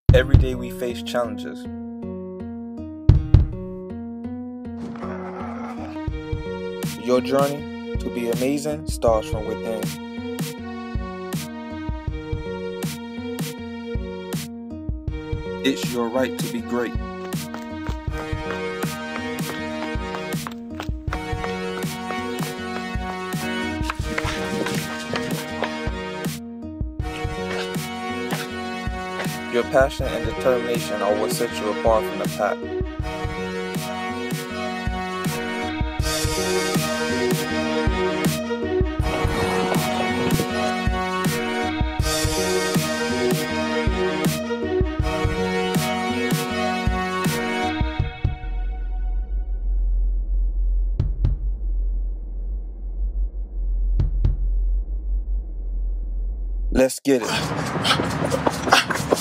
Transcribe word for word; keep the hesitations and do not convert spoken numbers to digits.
Every day we face challenges. Your journey to be amazing starts from within. It's your right to be great. Your passion and determination are what sets you apart from the pack. Let's get it.